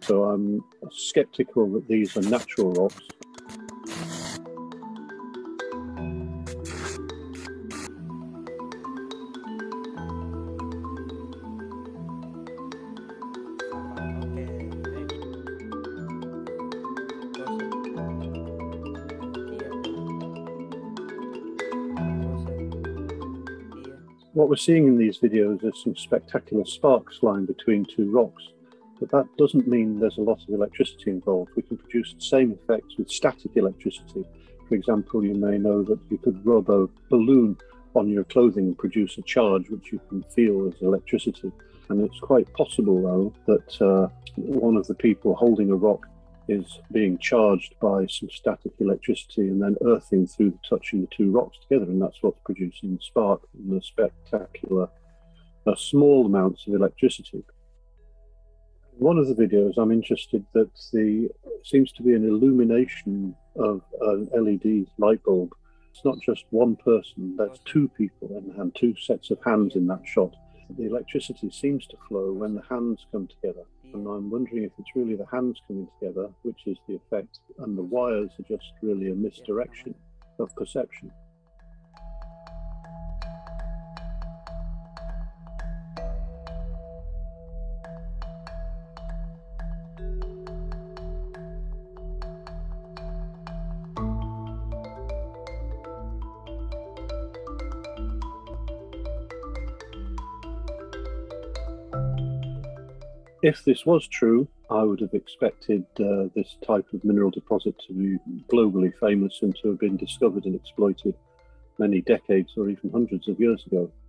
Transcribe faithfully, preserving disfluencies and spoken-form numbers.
So I'm sceptical that these are natural rocks. What we're seeing in these videos is some spectacular sparks flying between two rocks, but that doesn't mean there's a lot of electricity involved. We can produce the same effects with static electricity. For example, you may know that you could rub a balloon on your clothing and produce a charge which you can feel as electricity. And it's quite possible, though, that uh, one of the people holding a rock is being charged by some static electricity and then earthing through the touching the two rocks together, and that's what's producing the spark and the spectacular uh, small amounts of electricity. In one of the videos, I'm interested that the seems to be an illumination of an L E D light bulb. It's not just one person, that's two people in the hand, two sets of hands in that shot. The electricity seems to flow when the hands come together. And I'm wondering if it's really the hands coming together, which is the effect, and the wires are just really a misdirection of perception. If this was true, I would have expected uh, this type of mineral deposit to be globally famous and to have been discovered and exploited many decades or even hundreds of years ago.